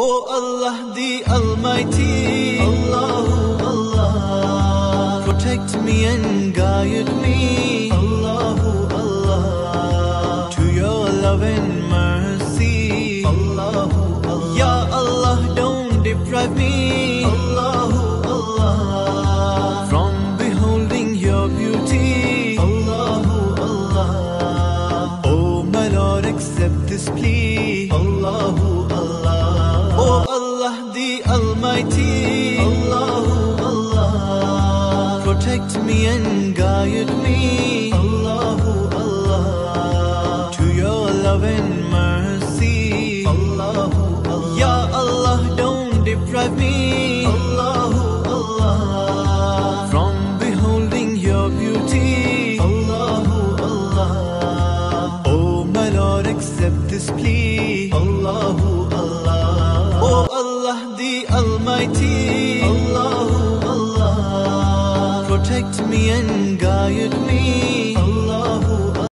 Oh Allah the Almighty, Allahu Allah, protect me and guide me, Allahu Allah, to your love and mercy, Allahu Allah. Ya Allah, don't deprive me, Allahu Allah, from beholding your beauty, Allahu Allah. Oh my Lord, accept this plea, Allahu Allah. Oh Allah the Almighty, Allahu Allah, protect me and guide me, Allahu Allah, to your love and mercy, Allahu Allah. Ya Allah, don't deprive me, Allahu Allah, from beholding your beauty, Allahu Allah. Oh my Lord, accept this plea, Allahu Allah. Oh Allah the Almighty, Allahu Allah, protect me and guide me,